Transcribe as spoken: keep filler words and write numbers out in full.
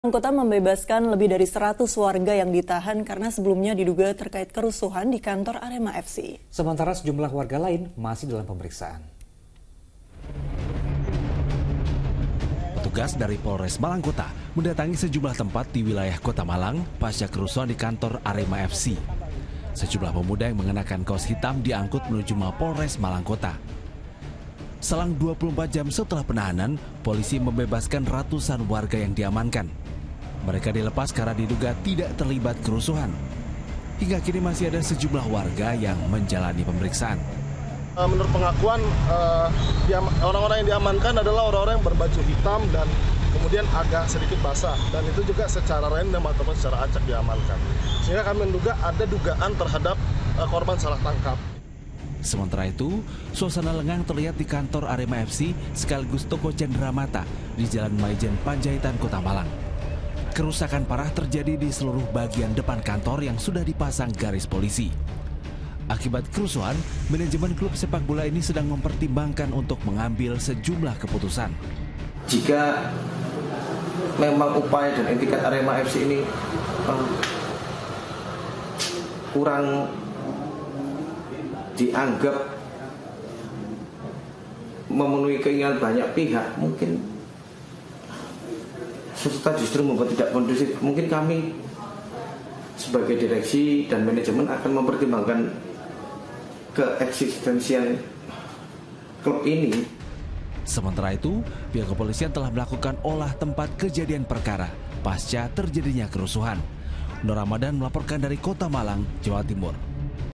Kota membebaskan lebih dari seratus warga yang ditahan karena sebelumnya diduga terkait kerusuhan di kantor Arema F C. Sementara sejumlah warga lain masih dalam pemeriksaan. Petugas dari Polres Malang Kota mendatangi sejumlah tempat di wilayah Kota Malang pasca kerusuhan di kantor Arema F C. Sejumlah pemuda yang mengenakan kaos hitam diangkut menuju Mapolres Malang Kota. Selang dua puluh empat jam setelah penahanan, polisi membebaskan ratusan warga yang diamankan. Mereka dilepas karena diduga tidak terlibat kerusuhan. Hingga kini masih ada sejumlah warga yang menjalani pemeriksaan. Menurut pengakuan, orang-orang yang diamankan adalah orang-orang yang berbaju hitam dan kemudian agak sedikit basah. Dan itu juga secara random ataupun secara acak diamankan. Sehingga kami menduga ada dugaan terhadap korban salah tangkap. Sementara itu, suasana lengang terlihat di kantor Arema F C sekaligus toko Cendramata di Jalan Maijen Panjaitan, Kota Malang. Kerusakan parah terjadi di seluruh bagian depan kantor yang sudah dipasang garis polisi. Akibat kerusuhan, manajemen klub sepak bola ini sedang mempertimbangkan untuk mengambil sejumlah keputusan. Jika memang upaya dan etikat Arema F C ini uh, kurang dianggap memenuhi keinginan banyak pihak, mungkin serta justru membuat tidak kondusif. Mungkin kami sebagai direksi dan manajemen akan mempertimbangkan keeksistensian klub ini. Sementara itu, pihak kepolisian telah melakukan olah tempat kejadian perkara pasca terjadinya kerusuhan. Nur Ramadan melaporkan dari Kota Malang, Jawa Timur.